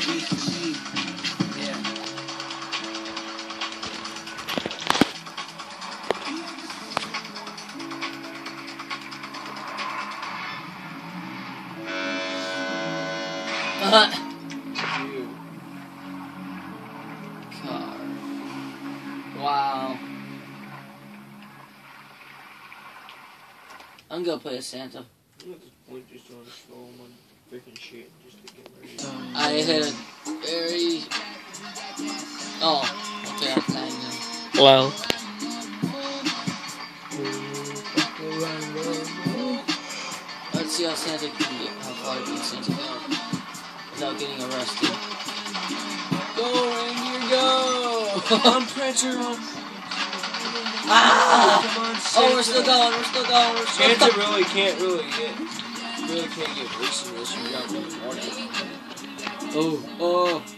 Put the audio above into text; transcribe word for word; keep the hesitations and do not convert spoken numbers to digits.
Yeah. Uh. Car. Wow. I'm gonna play a Santa. We're just on slow on freaking shit just to get ready. I hit a very. Oh, okay, I'm playing now. Well. Let's see how Santa can get, how far can Santa go without getting arrested. Go, reindeer, go! I'm Prancer on. Ah! Come on, Santa. Oh, we're still going, we're still going, we're still Santa going. really can't really get, really can't get loose in this. You're out in the morning. Oh, oh.